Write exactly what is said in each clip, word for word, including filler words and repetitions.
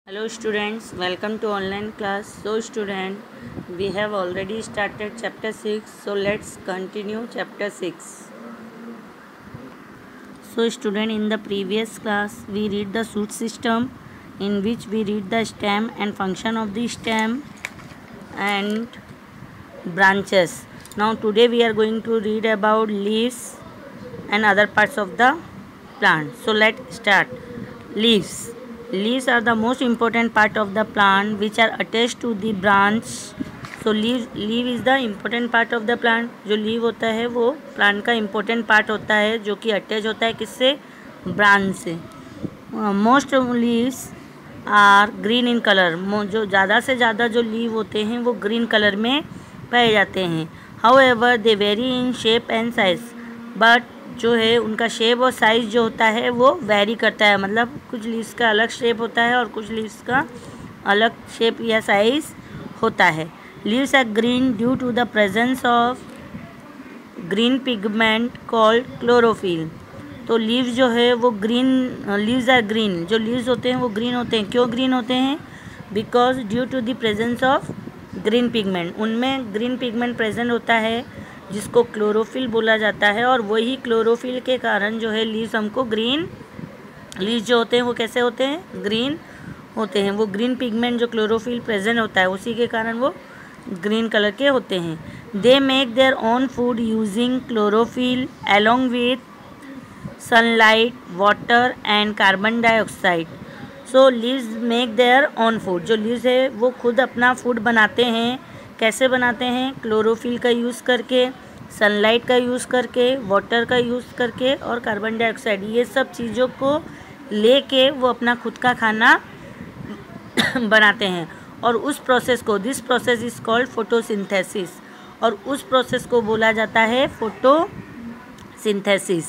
Hello students, welcome to online class. So student, we have already started chapter six, so let's continue chapter six. So student, in the previous class we read the shoot system, in which we read the stem and function of the stem and branches. Now today we are going to read about leaves and other parts of the plant. So let's start. Leaves. Leaves are the most important part of the plant which are attached to the branch. So leaf leaf is the important part of the plant. जो leave होता है वो plant का important part होता है जो कि attach होता है किससे, ब्रांच से. Most leaves are green in colour. जो ज़्यादा से ज़्यादा जो लीव होते हैं वो ग्रीन कलर में पाए जाते हैं. However they vary in shape and size. But जो है उनका शेप और साइज़ जो होता है वो वेरी करता है. मतलब कुछ लीव्स का अलग शेप होता है और कुछ लीव्स का अलग शेप या साइज़ होता है. Leaves are green due to the presence of green pigment called chlorophyll. तो लीव्स जो है वो ग्रीन, लीव्स आर ग्रीन. जो लीव्स होते हैं वो ग्रीन होते हैं. क्यों ग्रीन होते हैं? Because due to the presence of green pigment. उनमें ग्रीन पिगमेंट प्रेजेंट होता है जिसको क्लोरोफिल बोला जाता है. और वही क्लोरोफिल के कारण जो है लीव्स हमको ग्रीन, लीव्स जो होते हैं वो कैसे होते हैं, ग्रीन होते हैं. वो ग्रीन पिगमेंट जो क्लोरोफिल प्रेजेंट होता है उसी के कारण वो ग्रीन कलर के होते हैं. They make their own food using chlorophyll along with sunlight, water and carbon dioxide. So leaves make their own food. जो लीव्स है वो खुद अपना फूड बनाते हैं. कैसे बनाते हैं? क्लोरोफिल का यूज़ करके, सनलाइट का यूज़ करके, वाटर का यूज़ करके और कार्बन डाइऑक्साइड. ये सब चीज़ों को लेके वो अपना खुद का खाना बनाते हैं. और उस प्रोसेस को, this process is called photosynthesis. और उस प्रोसेस को बोला जाता है फोटोसिंथेसिस.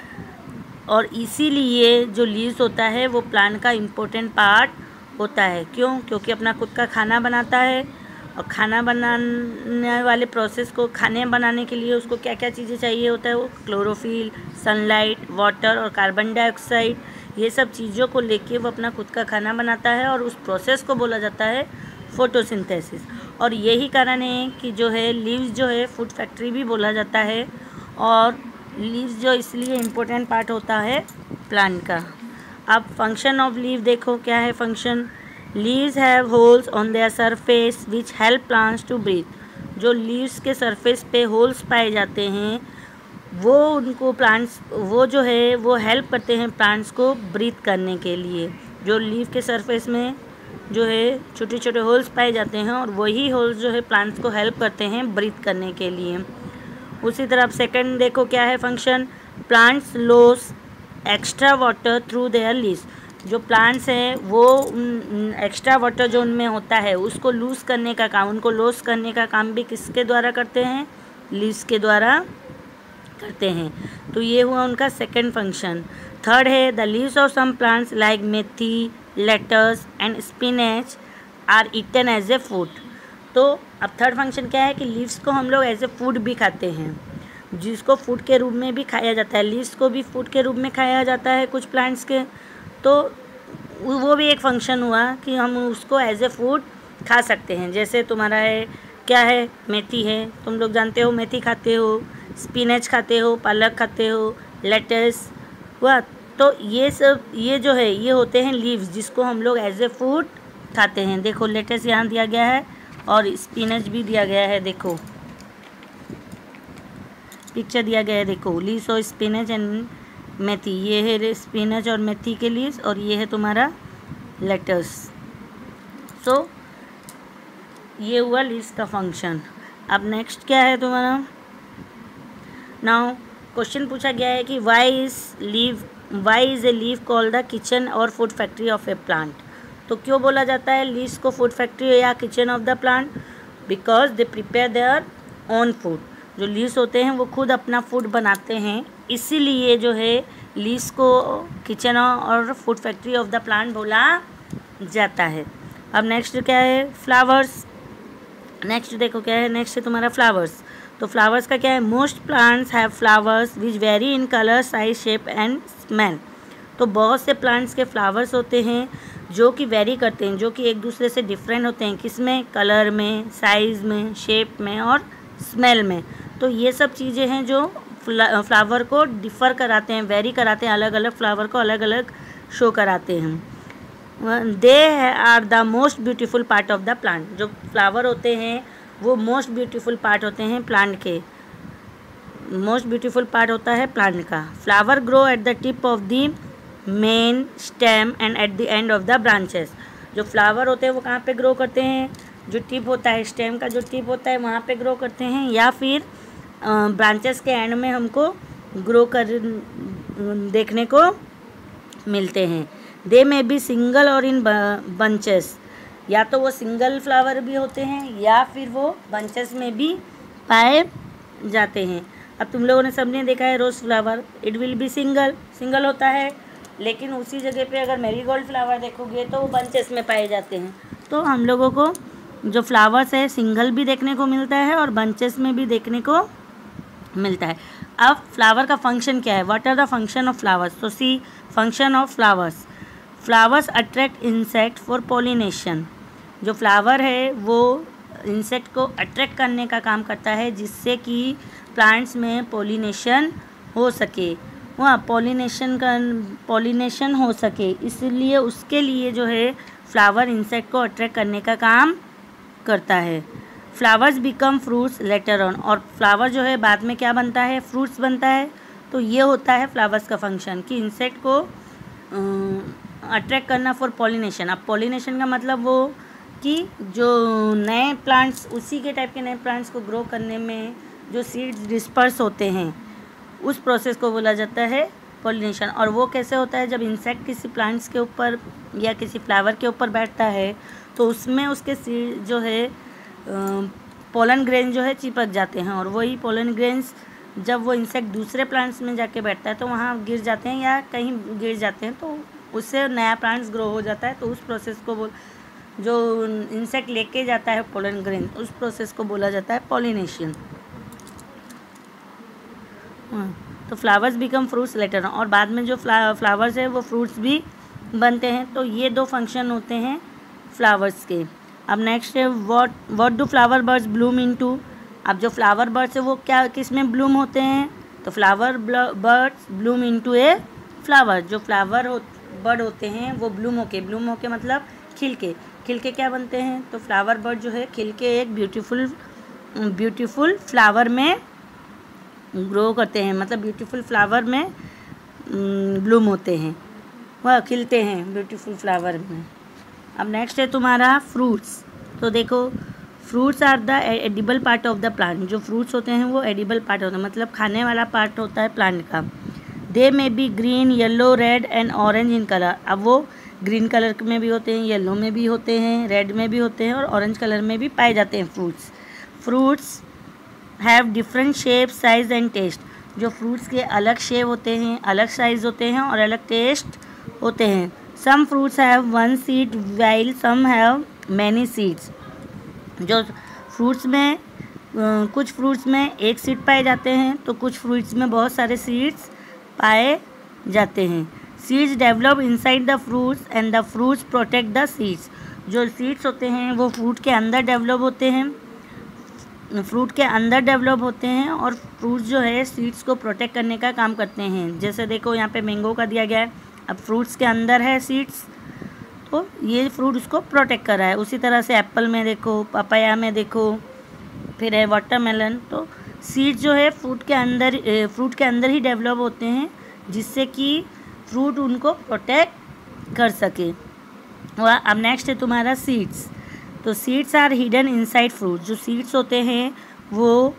और इसीलिए जो लीव्स होता है वो प्लांट का इम्पोर्टेंट पार्ट होता है. क्यों? क्योंकि अपना खुद का खाना बनाता है. और खाना बनाने वाले प्रोसेस को, खाने बनाने के लिए उसको क्या क्या चीज़ें चाहिए होता है? वो क्लोरोफिल, सनलाइट, वाटर और कार्बन डाइऑक्साइड. ये सब चीज़ों को लेके वो अपना खुद का खाना बनाता है और उस प्रोसेस को बोला जाता है फोटोसिंथेसिस. और यही कारण है कि जो है लीव्स जो है फूड फैक्ट्री भी बोला जाता है. और लीव्स जो इसलिए इम्पोर्टेंट पार्ट होता है प्लांट का. अब फंक्शन ऑफ लीव देखो क्या है function. Leaves have holes on their surface which help plants to breathe. जो लीव्स के सरफेस पे होल्स पाए जाते हैं वो उनको प्लांट्स, वो जो है वो हेल्प करते हैं प्लांट्स को ब्रीथ करने के लिए. जो लीव के सरफेस में जो है छोटे छोटे होल्स पाए जाते हैं और वही होल्स जो है प्लांट्स को हेल्प करते हैं ब्रीथ करने के लिए. उसी तरह सेकंड देखो क्या है function. Plants loss extra water through their leaves. जो प्लांट्स हैं वो एक्स्ट्रा वाटर जो उनमें होता है उसको लूज़ करने का काम, उनको लॉस करने का काम भी किसके द्वारा करते हैं? लीव्स के द्वारा करते हैं. तो ये हुआ उनका सेकंड फंक्शन. थर्ड है the leaves of some plants like methi, lettuce and spinach are eaten as a food. तो अब थर्ड फंक्शन क्या है कि लीव्स को हम लोग एज ए फूड भी खाते हैं, जिसको फूड के रूप में भी खाया जाता है. लीव्स को भी फूड के रूप में खाया जाता है कुछ प्लांट्स के. तो वो भी एक फंक्शन हुआ कि हम उसको एज ए फूड खा सकते हैं. जैसे तुम्हारा है क्या है, मेथी है, तुम लोग जानते हो मेथी खाते हो, स्पिनच खाते हो, पालक खाते हो, लेटस हुआ. तो ये सब, ये जो है ये होते हैं लीव्स जिसको हम लोग एज ए फूड खाते हैं. देखो लेटस यहाँ दिया गया है और स्पिनच भी दिया गया है. देखो पिक्चर दिया गया है. देखो लीव्स और स्पिनच एंड मेथी. ये है स्पिनच और मेथी के लीव्स और ये है तुम्हारा लेटस. सो so, ये हुआ लीव्स का फंक्शन. अब नेक्स्ट क्या है तुम्हारा. नाउ क्वेश्चन पूछा गया है कि why is leaf why is a leaf called the kitchen और food factory of a plant. तो क्यों बोला जाता है लीव्स को फूड फैक्ट्री या kitchen of the plant? Because they prepare their own food. जो लीव्स होते हैं वो खुद अपना फूड बनाते हैं, इसीलिए जो है लीव्स को किचन और food factory of the plant बोला जाता है. अब नेक्स्ट क्या है, फ्लावर्स. नेक्स्ट देखो क्या है, नेक्स्ट है तुम्हारा फ्लावर्स. तो फ्लावर्स का क्या है, most plants have flowers which vary in colour, size, shape and smell. तो बहुत से प्लांट्स के फ्लावर्स होते हैं जो कि वेरी करते हैं, जो कि एक दूसरे से डिफरेंट होते हैं, किसमें, कलर में, साइज़ में, शेप में और स्मेल में। तो ये सब चीज़ें हैं जो फ्लावर को डिफ़र कराते हैं, वेरी कराते हैं, अलग अलग फ्लावर को अलग अलग शो कराते हैं। They are the most beautiful part of the plant. जो फ्लावर होते हैं वो मोस्ट ब्यूटीफुल पार्ट होते हैं प्लांट के, मोस्ट ब्यूटीफुल पार्ट होता है प्लांट का। Flower grow at the tip of the main stem and at the end of the branches. जो फ्लावर होते हैं वो कहाँ पे ग्रो करते हैं, जो टिप होता है, स्टेम का जो टिप होता है वहाँ पे ग्रो करते हैं, या फिर ब्रांचेस के एंड में हमको ग्रो कर देखने को मिलते हैं। दे में बी सिंगल और इन बंचेस, या तो वो सिंगल फ्लावर भी होते हैं या फिर वो बंचेस में भी पाए जाते हैं। अब तुम लोगों ने सबने देखा है rose flower, it will be single, single होता है, लेकिन उसी जगह पे अगर मैरीगोल्ड फ्लावर देखोगे तो वो बंचेस में पाए जाते हैं। तो हम लोगों को जो फ्लावर्स है सिंगल भी देखने को मिलता है और बंचेस में भी देखने को मिलता है। अब फ्लावर का फंक्शन क्या है, what are the function of flowers. तो see function of flowers, flowers attract insect for pollination. जो फ्लावर है वो इंसेक्ट को अट्रैक्ट करने का काम करता है, जिससे कि प्लांट्स में पॉलिनेशन हो सके, वहाँ पॉलिनेशन का पॉलिनेशन हो सके, इसलिए उसके लिए जो है फ्लावर इंसेक्ट को अट्रैक्ट करने का काम करता है। Flowers become fruits later on, और फ्लावर जो है बाद में क्या बनता है, फ्रूट्स बनता है। तो ये होता है फ्लावर्स का फंक्शन कि इंसेक्ट को अट्रैक्ट करना फॉर पॉलिनेशन। अब पॉलिनेशन का मतलब वो कि जो नए प्लांट्स, उसी के टाइप के नए प्लांट्स को ग्रो करने में जो सीड्स डिस्पर्स होते हैं, उस प्रोसेस को बोला जाता है पॉलिनेशन। और वो कैसे होता है, जब इंसेक्ट किसी प्लांट्स के ऊपर या किसी फ्लावर के ऊपर बैठता है तो उसमें उसके सीड जो है पोलन ग्रेन जो है चिपक जाते हैं, और वही पोलन ग्रेन्स जब वो इंसेक्ट दूसरे प्लांट्स में जाके बैठता है तो वहाँ गिर जाते हैं या कहीं गिर जाते हैं, तो उससे नया प्लांट्स ग्रो हो जाता है। तो उस प्रोसेस को बोल जो इंसेक्ट लेके जाता है पोलन ग्रेन, उस प्रोसेस को बोला जाता है पॉलिनेशन। तो फ्लावर्स बिकम फ्रूट्स लेटर, और बाद में जो फ्ला फ्लावर्स है वो फ्रूट्स भी बनते हैं। तो ये दो फंक्शन होते हैं फ्लावर्स के। अब नेक्स्ट है what what do flower buds bloom into. अब जो फ्लावर बर्ड्स है वो क्या किस में ब्लूम होते हैं, तो flower buds bloom into a flower. जो फ्लावर हो बर्ड होते हैं वो ब्लूम होके, ब्लूम होके मतलब खिल के, खिल के क्या बनते हैं, तो फ्लावर बर्ड जो है खिल के एक ब्यूटीफुल ब्यूटीफुल फ्लावर में ग्रो करते हैं, मतलब ब्यूटीफुल फ्लावर में ब्लूम होते हैं, वह खिलते हैं ब्यूटीफुल फ्लावर में। अब नेक्स्ट है तुम्हारा फ्रूट्स। तो देखो fruits are the edible part of the plant. जो फ्रूट्स होते हैं वो एडिबल पार्ट होता है, मतलब खाने वाला पार्ट होता है प्लांट का। They may be green, yellow, red and orange in colour. अब वो ग्रीन कलर में भी होते हैं, येलो में भी होते हैं, रेड में भी होते हैं और ऑरेंज कलर में भी पाए जाते हैं fruits. Fruits have different shape, size and taste. जो फ्रूट्स के अलग शेप होते हैं, अलग साइज़ होते हैं और अलग टेस्ट होते हैं। Some fruits have one seed while some have many seeds. जो फ्रूट्स में आ, कुछ फ्रूट्स में एक सीड पाए जाते हैं तो कुछ फ्रूट्स में बहुत सारे सीड्स पाए जाते हैं। Seeds develop inside the fruits and the fruits protect the seeds. जो सीड्स होते हैं वो फ्रूट के अंदर डेवलप होते हैं, फ्रूट के अंदर डेवलप होते हैं और फ्रूट्स जो है सीड्स को प्रोटेक्ट करने का काम करते हैं। जैसे देखो यहाँ पे मैंगो का दिया गया है, अब फ्रूट्स के अंदर है सीड्स, तो ये फ्रूट उसको प्रोटेक्ट कर रहा है। उसी तरह से एप्पल में देखो, पपाया में देखो, फिर है वाटरमेलन। तो सीड्स जो है फ्रूट के अंदर फ्रूट के अंदर ही डेवलप होते हैं, जिससे कि फ्रूट उनको प्रोटेक्ट कर सके। वह अब नेक्स्ट है तुम्हारा सीड्स। तो seeds are hidden inside fruit. जो सीड्स होते हैं वो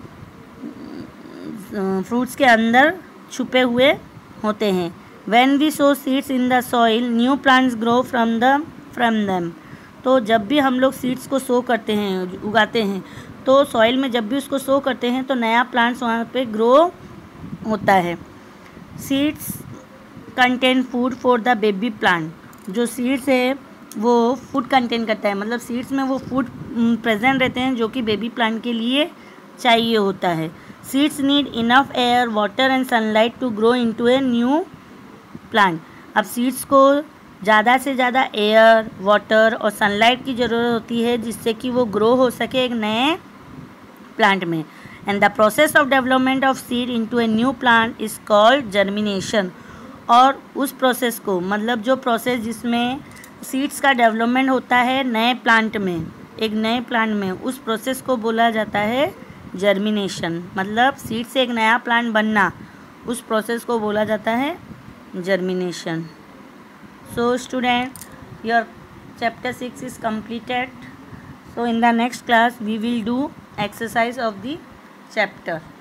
फ्रूट्स के अंदर छुपे हुए होते हैं। When we sow seeds in the soil, new plants grow from the from them. तो जब भी हम लोग सीड्स को सो करते हैं, उगाते हैं, तो सॉइल में जब भी उसको सो करते हैं तो नया प्लांट्स वहाँ पे ग्रो होता है। Seeds contain food for the baby plant. जो सीड्स है वो फूड कंटेन करता है, मतलब सीड्स में वो फूड प्रेजेंट रहते हैं जो कि बेबी प्लांट के लिए चाहिए होता है। Seeds need enough air, water and sunlight to grow into a new plant. अब सीड्स को ज़्यादा से ज़्यादा एयर, वाटर और सनलाइट की ज़रूरत होती है जिससे कि वो ग्रो हो सके एक नए प्लांट में। And the process of development of seed into a new plant is called germination. और उस प्रोसेस को, मतलब जो प्रोसेस जिसमें सीड्स का डेवलपमेंट होता है नए प्लांट में, एक नए प्लांट में, उस प्रोसेस को बोला जाता है जर्मिनेशन। मतलब सीड से एक नया प्लांट बनना, उस प्रोसेस को बोला जाता है germination. So student, your chapter six is completed. So in the next class we will do exercise of the chapter.